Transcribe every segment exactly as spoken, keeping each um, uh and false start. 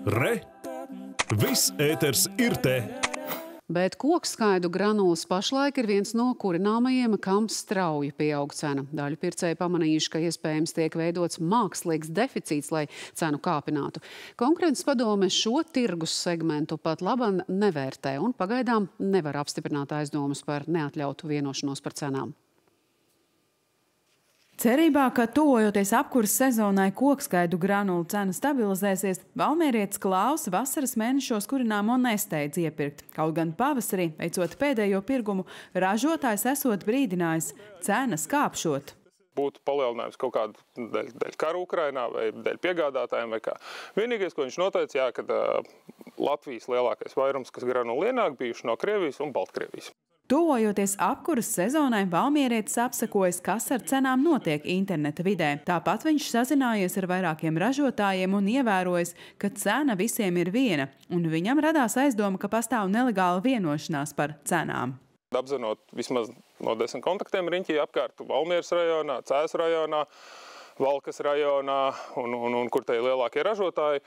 Re! Viss ēters ir te! Bet kokskaidu granulas pašlaik ir viens no kurināmajiem, kam strauji pieaug cena. Daļu pircēji pamanījuši, ka iespējams tiek veidots mākslīgs deficīts, lai cenu kāpinātu. Konkurences padome šo tirgus segmentu pat laban nevērtē un pagaidām nevar apstiprināt aizdomas par neatļautu vienošanos par cenām. Cerībā, ka tuvojoties apkuras sezonai kokskaidu granulu cena stabilizēsies, valmierietis Klaus vasaras mēnešos kurināmo nesteidz iepirkt. Kaut gan pavasarī, veicot pēdējo pirgumu, ražotājs esot brīdinājis cenas kāpšot. Būtu palielinājums kaut kādu dēļ, dēļ kara Ukrainā vai dēļ piegādātājiem vai kā. Vienīgais, ko viņš noteica, jā, kad uh, Latvijas lielākais vairums, kas granulu ienāk, bijuši no Krievijas un Baltkrievijas. Tuvojoties apkuras sezonai, valmierietis apsekojas, kas ar cenām notiek interneta vidē. Tāpat viņš sazinājies ar vairākiem ražotājiem un ievērojis, ka cena visiem ir viena, un viņam radās aizdoma, ka pastāv nelegāla vienošanās par cenām. Apzinot vismaz no desmit kontaktiem riņķī apkārt Valmieras rajonā, Cēsu rajonā, Valkas rajonā un, un, un kur te ir lielākie ražotāji,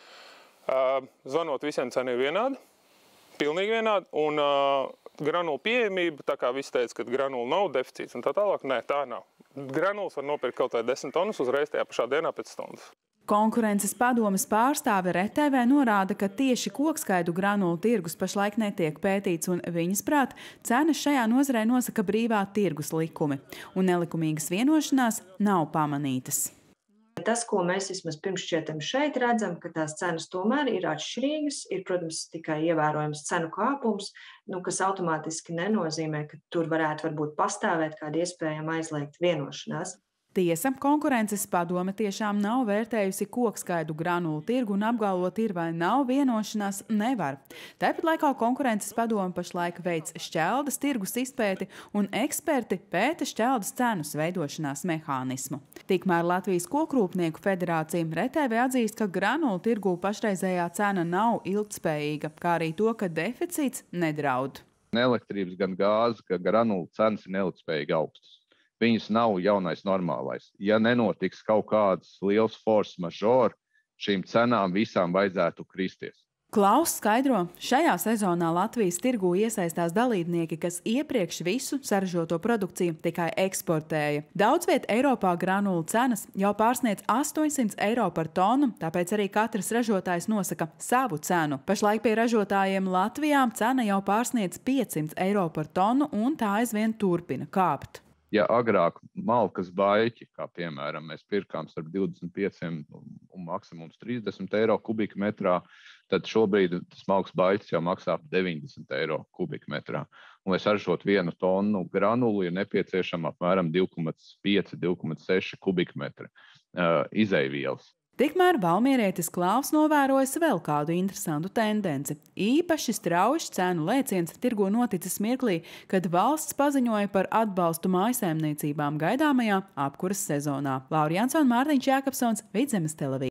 uh, zvanot visiem cena ir vienāda, pilnīgi vienāda, un uh, granulu pieejamība, tā kā visi teica, ka granulu nav deficīts un tā tālāk, nē, tā nav. Granulas var nopirkt kaut vai desmit tonnas uzreiz tajā pašā dienā pēc stundas. Konkurences padomes pārstāve R E T V norāda, ka tieši kokskaidu granulu tirgus pašlaik netiek pētīts un viņas prāt cenas šajā nozarē nosaka brīvā tirgus likumi, un nelikumīgas vienošanās nav pamanītas. Tas, ko mēs vismaz pirmšķietam šeit redzam, ka tās cenas tomēr ir atšķirīgas, ir, protams, tikai ievērojams cenu kāpums, nu, kas automātiski nenozīmē, ka tur varētu varbūt pastāvēt kāda iespējama aizliegta vienošanās. Tiesa, konkurences padome tiešām nav vērtējusi kokskaidu granulu tirgu un apgalvot ir vai nav vienošanās nevar. Tāpat laikā konkurences padome pašlaik veic šķeldas tirgus izpēti un eksperti pēta šķeldas cenas veidošanās mehānismu. Tikmēr Latvijas Kokrūpnieku federācija R E T V atzīst, ka granulu tirgū pašreizējā cena nav ilgtspējīga, kā arī to, ka deficīts nedraud. Gan elektrības, gan gāzes, ka granulu cenas ir neilgtspējīgi augstas. Viņas nav jaunais normālais. Ja nenotiks kaut kāds liels force majeure, šīm cenām visām vajadzētu kristies. Klaus skaidro, šajā sezonā Latvijas tirgū iesaistās dalībnieki, kas iepriekš visu saražoto produkciju tikai eksportēja. Daudz viet Eiropā granulu cenas jau pārsniedz astoņsimt eiro par tonu, tāpēc arī katrs ražotājs nosaka savu cenu. Pašlaik pie ražotājiem Latvijā cena jau pārsniedz piecsimt eiro par tonu un tā aizvien turpina kāpt. Ja agrāk malkas baļķi, kā piemēram mēs pirkām starp divdesmit pieciem un maksimums trīsdesmit eiro kubikmetrā, tad šobrīd tas malkas baļķis jau maksā deviņdesmit eiro kubikmetrā. Un, lai saražot vienu tonu granulu, ir nepieciešama apmēram divi komats pieci līdz divi komats seši kubikmetri uh, izeivielas. Tikmēr valmierietis Klaus novērojis vēl kādu interesantu tendenci. Īpaši strauji cenu lēciens tirgo noticis mirklī, kad valsts paziņoja par atbalstu mājsaimniecībām gaidāmajā apkuras sezonā. Laura Jansone, Mārtiņš Jākapsons, Vidzemes televīzija.